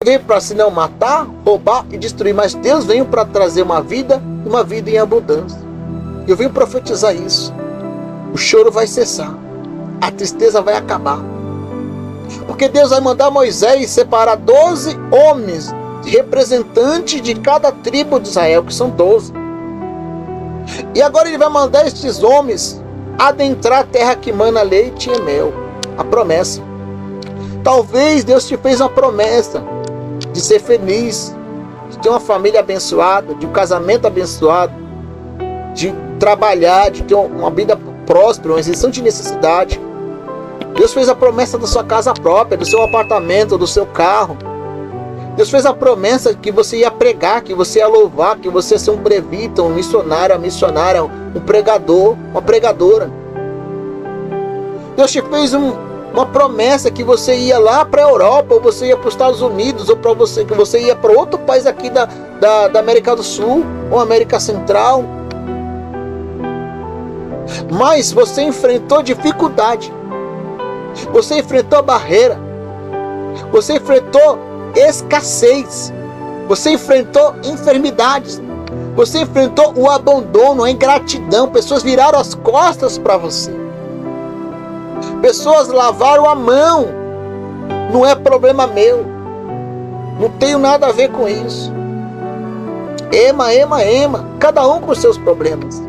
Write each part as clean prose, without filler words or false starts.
veio para se não matar, roubar e destruir, mas Deus veio para trazer uma vida em abundância. Eu venho profetizar isso. O choro vai cessar, a tristeza vai acabar, porque Deus vai mandar Moisés separar 12 homens, representantes de cada tribo de Israel, que são 12. E agora ele vai mandar estes homens adentrar a terra que mana leite e mel, a promessa. Talvez Deus te fez uma promessa de ser feliz, de ter uma família abençoada, de um casamento abençoado, de trabalhar, de ter uma vida próspera, uma isenção de necessidade. Deus fez a promessa da sua casa própria, do seu apartamento, do seu carro. Deus fez a promessa que você ia pregar, que você ia louvar, que você ia ser um brevita, um missionário, uma missionária, um pregador, uma pregadora. Deus te fez uma promessa que você ia lá para a Europa, ou você ia para os Estados Unidos, ou que você ia para outro país aqui da América do Sul, ou América Central. Mas você enfrentou dificuldade, você enfrentou a barreira, você enfrentou escassez, você enfrentou enfermidades, você enfrentou o abandono, a ingratidão. Pessoas viraram as costas para você, pessoas lavaram a mão. Não é problema meu, não tenho nada a ver com isso. Ema, cada um com os seus problemas.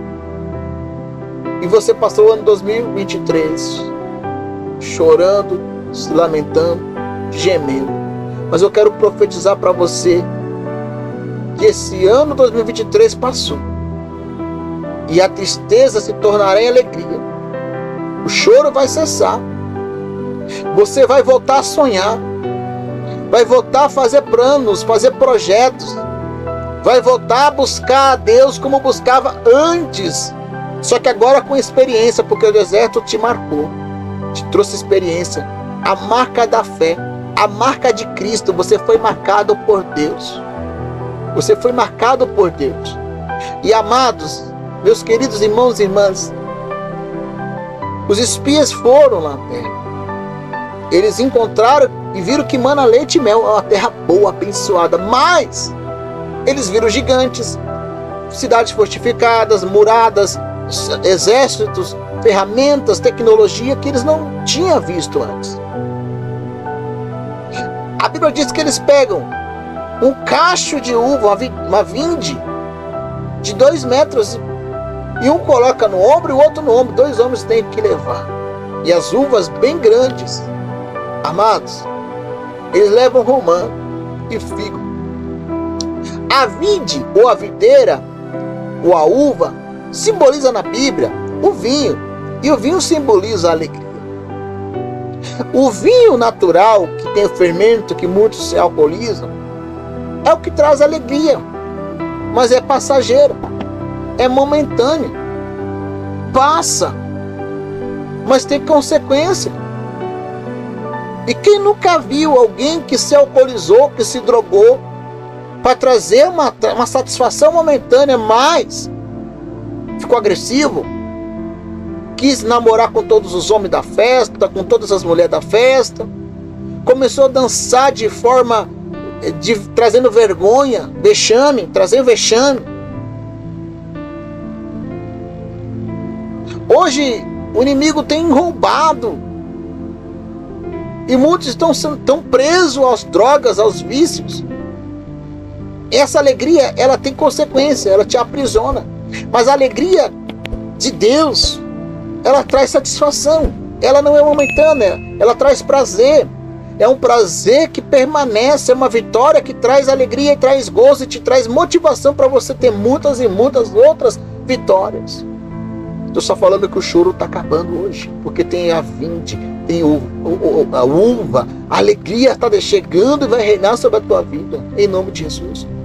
E você passou o ano 2023 chorando, se lamentando, gemendo. Mas eu quero profetizar para você que esse ano 2023 passou e a tristeza se tornará em alegria. O choro vai cessar. Você vai voltar a sonhar, vai voltar a fazer planos, fazer projetos, vai voltar a buscar a Deus como buscava antes, só que agora com experiência, porque o deserto te marcou, te trouxe experiência, a marca da fé, a marca de Cristo. Você foi marcado por Deus, você foi marcado por Deus. E amados, meus queridos irmãos e irmãs, os espias foram lá na terra, eles encontraram e viram que mana leite e mel, é uma terra boa, abençoada, mas eles viram gigantes, cidades fortificadas, muradas, exércitos, ferramentas, tecnologia que eles não tinham visto antes. A Bíblia diz que eles pegam um cacho de uva, uma vinde de 2 metros, e um coloca no ombro e o outro no ombro. 2 homens têm que levar. E as uvas bem grandes, amados, eles levam romã e figo. A vinde ou a videira ou a uva simboliza na Bíblia o vinho, e o vinho simboliza a alegria. O vinho natural, que tem o fermento, que muitos se alcoolizam, é o que traz alegria, mas é passageiro, é momentâneo, passa, mas tem consequência. E quem nunca viu alguém que se alcoolizou, que se drogou, para trazer uma satisfação momentânea, mas ficou agressivo, quis namorar com todos os homens da festa, com todas as mulheres da festa, começou a dançar de forma trazendo vergonha, vexame, trazendo vexame. Hoje o inimigo tem roubado e muitos estão presos às drogas, aos vícios. Essa alegria, ela tem consequência, ela te aprisiona. Mas a alegria de Deus, ela traz satisfação. Ela não é momentânea, ela traz prazer. É um prazer que permanece, é uma vitória que traz alegria e traz gozo e te traz motivação para você ter muitas e muitas outras vitórias. Estou só falando que o choro está acabando hoje, porque tem a vinde, tem a uva, a alegria está chegando e vai reinar sobre a tua vida, em nome de Jesus.